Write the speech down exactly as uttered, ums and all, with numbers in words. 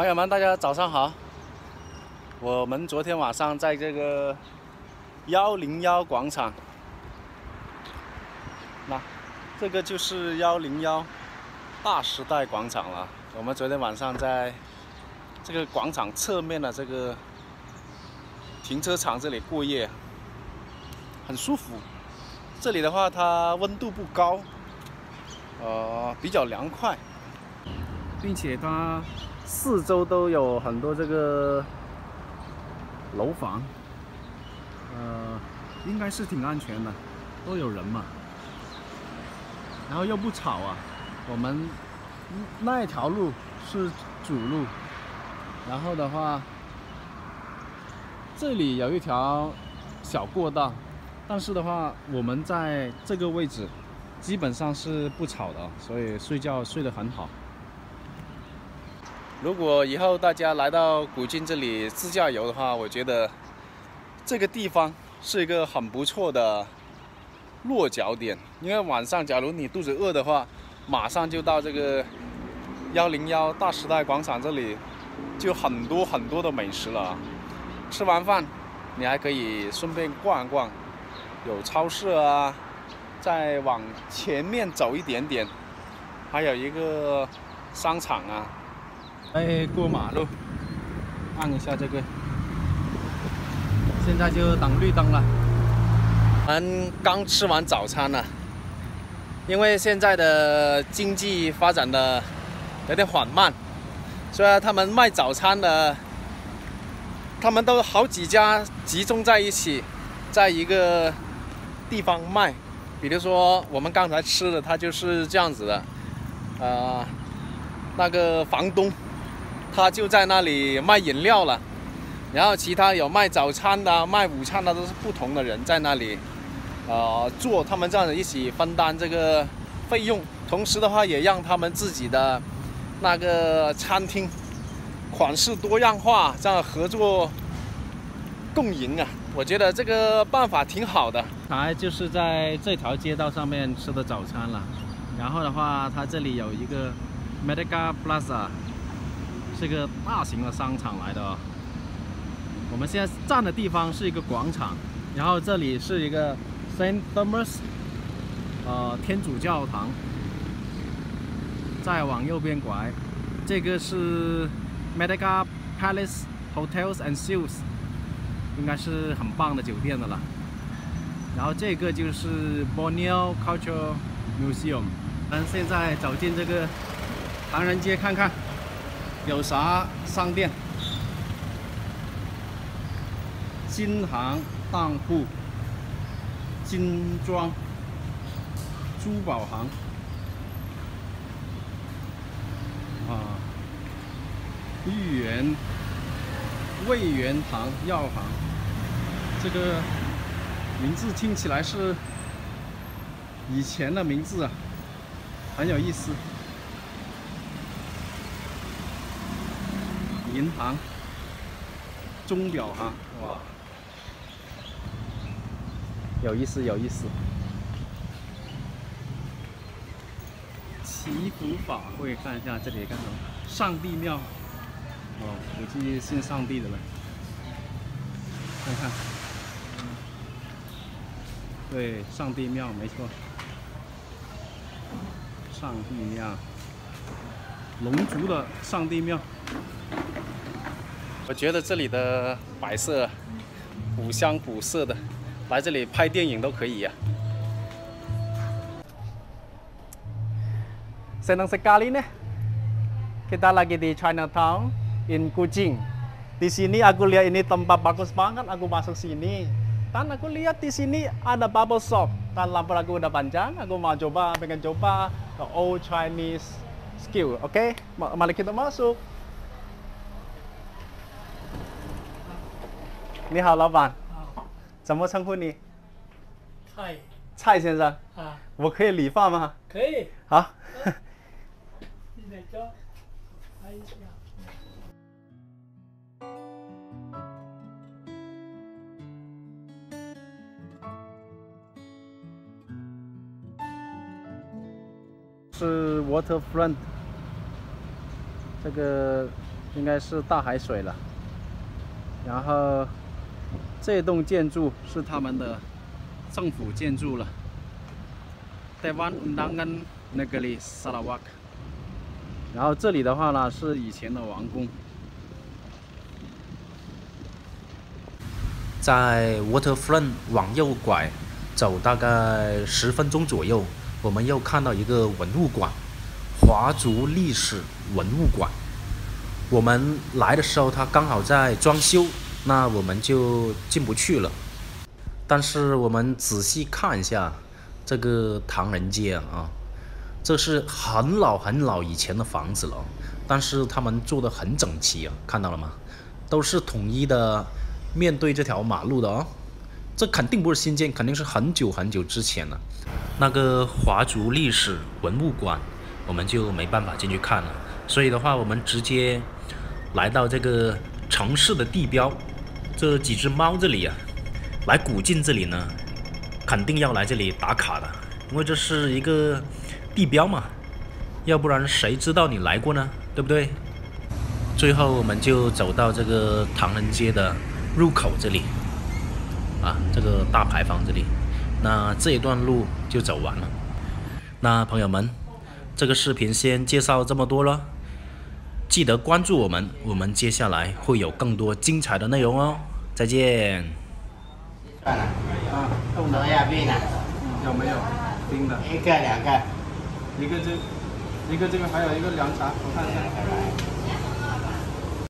朋友们，大家早上好。我们昨天晚上在这个幺零幺广场，那这个就是幺零幺大时代广场了。我们昨天晚上在这个广场侧面的这个停车场这里过夜，很舒服。这里的话，它温度不高，呃，比较凉快，并且它四周都有很多这个楼房，呃，应该是挺安全的，都有人嘛，然后又不吵啊。我们那一条路是主路，然后的话，这里有一条小过道，但是的话，我们在这个位置基本上是不吵的，所以睡觉睡得很好。如果以后大家来到古晋这里自驾游的话，我觉得这个地方是一个很不错的落脚点。因为晚上假如你肚子饿的话，马上就到这个幺零幺大时代广场这里，就很多很多的美食了。吃完饭，你还可以顺便逛一逛，有超市啊，再往前面走一点点，还有一个商场啊。哎，过马路，按一下这个，现在就等绿灯了。我们刚吃完早餐了，因为现在的经济发展的有点缓慢，所以他们卖早餐的，他们都好几家集中在一起，在一个地方卖。比如说我们刚才吃的，它就是这样子的，呃，那个房东。他就在那里卖饮料了，然后其他有卖早餐的、卖午餐的，都是不同的人在那里，呃，做他们这样子一起分担这个费用，同时的话也让他们自己的那个餐厅款式多样化，这样合作共赢啊，我觉得这个办法挺好的。才就是在这条街道上面吃的早餐了，然后的话，它这里有一个 Merdeka Plaza。是个大型的商场来的哦。我们现在站的地方是一个广场，然后这里是一个 Saint Thomas 呃天主教堂。再往右边拐，这个是 Merdeka Palace Hotels and Suites， 应该是很棒的酒店的了。然后这个就是 Borneo Cultural Museum。我们现在走进这个唐人街看看。有啥商店？金行当铺、金庄、珠宝行啊，豫园、味元堂药行。这个名字听起来是以前的名字啊，很有意思。银行、钟表行，哇，有意思，有意思。祈福法会，看一下这里干什么？上帝庙，哦，估计信上帝的了。看看，对，上帝庙没错，上帝庙，龙族的上帝庙。我觉得这里的摆设古香古色的，来这里拍电影都可以呀、啊。Senang sekali nih, kita lagi di Chinatown in Kuching. Di sini aku lihat ini tempat bagus banget, aku masuk sini. Dan aku lihat di sini ada bubble shop. Dan lampu aku udah panjang, aku mau coba, pengen coba the old Chinese skill. Oke, okay? Mari kita masuk. 你好，老板。好。怎么称呼你？ 蔡。 蔡先生。 啊。 我可以理发吗？ 可以。 好。 你哪个？哎呀。 是 waterfront， 这个应该是大海水了。然后这栋建筑是他们的政府建筑了。台湾 Undangan Negeri Sarawak。然后这里的话呢是以前的王宫。 在 Waterfront 往右拐，走大概十分钟左右，我们又看到一个文物馆——华族历史文物馆。我们来的时候，它刚好在装修，那我们就进不去了。但是我们仔细看一下这个唐人街啊，这是很老很老以前的房子了，但是他们做的很整齐啊，看到了吗？都是统一的。面对这条马路的哦，这肯定不是新建，肯定是很久很久之前了。那个华族历史文物馆，我们就没办法进去看了。所以的话，我们直接来到这个城市的地标，这几只猫这里啊，来古晋这里呢，肯定要来这里打卡的，因为这是一个地标嘛，要不然谁知道你来过呢？对不对？最后我们就走到这个唐人街的入口这里啊，这个大牌坊这里，那这一段路就走完了。那朋友们，这个视频先介绍这么多了，记得关注我们，我们接下来会有更多精彩的内容哦。再见。 啊， 冻的手要冰的， 有没有冰的？ 一个两个。 一个这，一个这个，还有一个凉茶，我看一下。